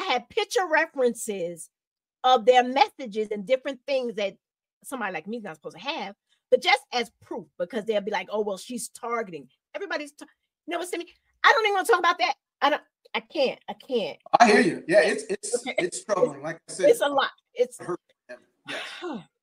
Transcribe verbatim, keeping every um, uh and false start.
have picture references of their messages and different things that somebody like me is not supposed to have, but just as proof, because they'll be like, oh, well, she's targeting. Everybody's, you know what's to me? I don't even want to talk about that. I don't, I can't, I can't. I hear you. Yeah, it's, it's, okay. It's troubling. Like I said, it's a lot. It's, yes.